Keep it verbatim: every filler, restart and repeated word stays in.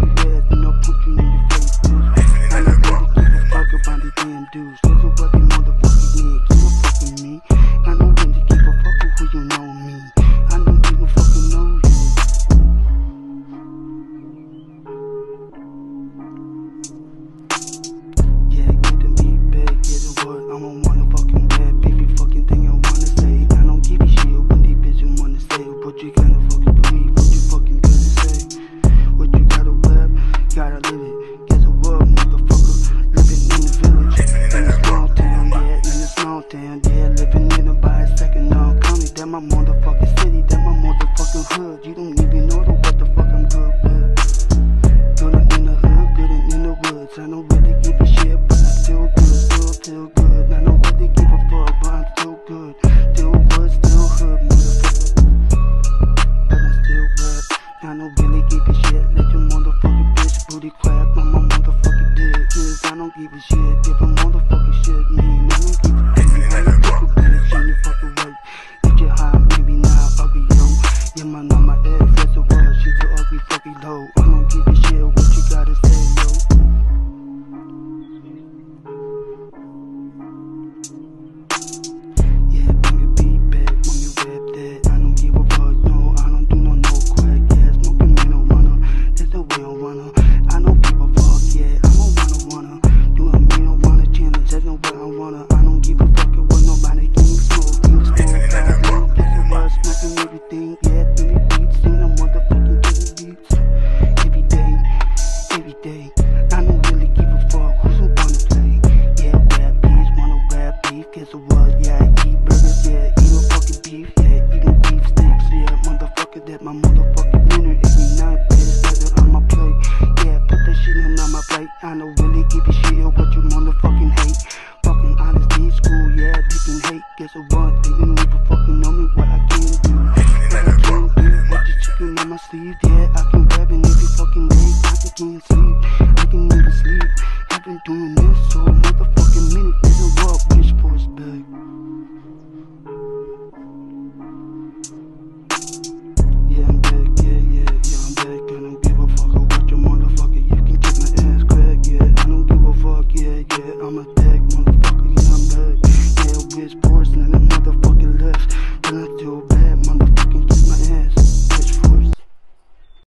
your ass and I'll put you in your face, bitch. I don't really give a fuck about these damn dudes. There's a fucking motherfucking nigga, give a fuck with me. I don't really give a fuck with who you know me. I don't even fucking know you. Yeah, get the beat back, get the what? I don't wanna fucking rap, every fucking thing I wanna say. I don't give a shit when these bitches wanna say. What you gotta fucking believe, what you fucking gonna say. What you gotta rap, gotta live it. Guess what, motherfucker? Living in the village, in a small town, yeah, in a small town, yeah. Living in a by a second now county. That my motherfucking city, that my motherfucking hood. You don't even know the what the fuck I'm good with. Good in the hood, good in the woods. I don't really give a shit, but I still good, still feel good. I don't really give a fuck, but I'm still good. Still wood, still hood, motherfucker. But I still rap. I don't really give a shit. Let your motherfucking bitch booty clap on my motherfucking dick. Cause I don't give a shit. Give a motherfucking shit, man. I don't give a shit. I don't give a bitch in your fucking way. If you're high, maybe not ugly, yo. Yeah, my not my ex, that's a word. She's a ugly fucking hoe. I don't give a shit what you gotta say, yo. Yeah, bring a beat back when you rap that. I don't give a fuck, no. I don't do no no crack, yeah. Smoking marijuana, that's the way I wanna. I don't give a fuck, yeah. I don't wanna wanna do a marijuana challenge, that's the way I wanna. I don't give a fuck what nobody can smoke, can smoke. I don't guess it was smoking everything, yeah. Every beats in the motherfucking getting beats. Every day, every day. I don't really give a fuck who's who wanna play. Yeah, rap beats, wanna rap beef. Guess what? Yeah, I eat burgers, yeah. Eat a fucking beef, yeah. Eating beef sticks, yeah. Motherfucker, that my motherfucking dinner every night. Bitch, that's it on my plate. Yeah, put that shit in on my plate. I don't really give a shit what you motherfucking hate. Fucking honesty school, yeah. Taking hate. Guess what? They didn't even fucking know me what I can do. What I can do. What the chicken on my sleeve, yeah. I can grab it every fucking day. I can't sleep.